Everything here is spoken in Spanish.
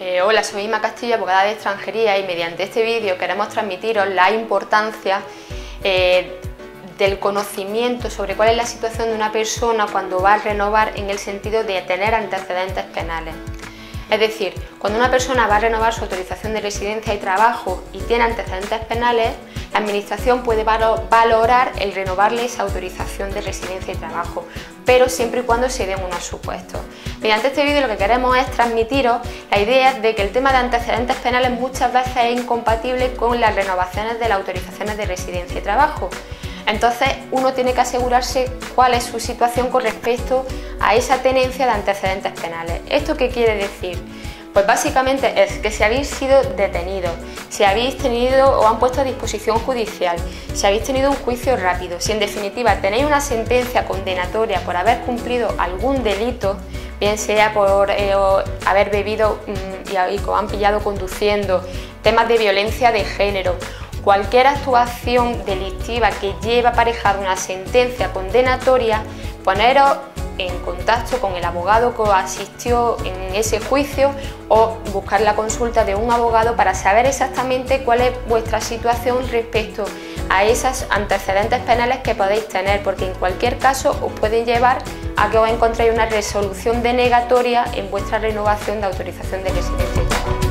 Hola, soy Inma Castillo, abogada de extranjería, y mediante este vídeo queremos transmitiros la importancia del conocimiento sobre cuál es la situación de una persona cuando va a renovar, en el sentido de tener antecedentes penales. Es decir, cuando una persona va a renovar su autorización de residencia y trabajo y tiene antecedentes penales, la Administración puede valorar el renovarle esa autorización de residencia y trabajo, pero siempre y cuando se den unos supuestos. Mediante este vídeo lo que queremos es transmitiros la idea de que el tema de antecedentes penales muchas veces es incompatible con las renovaciones de las autorizaciones de residencia y trabajo. Entonces uno tiene que asegurarse cuál es su situación con respecto a esa tenencia de antecedentes penales. ¿Esto qué quiere decir? Pues básicamente es que si habéis sido detenidos, si habéis tenido o han puesto a disposición judicial, si habéis tenido un juicio rápido, si en definitiva tenéis una sentencia condenatoria por haber cumplido algún delito, bien sea por haber bebido y os han pillado conduciendo, temas de violencia de género, cualquier actuación delictiva que lleve aparejada una sentencia condenatoria, poneros en contacto con el abogado que os asistió en ese juicio o buscar la consulta de un abogado para saber exactamente cuál es vuestra situación respecto a esos antecedentes penales que podéis tener, porque en cualquier caso os pueden llevar a que os encontréis una resolución denegatoria en vuestra renovación de autorización de residencia.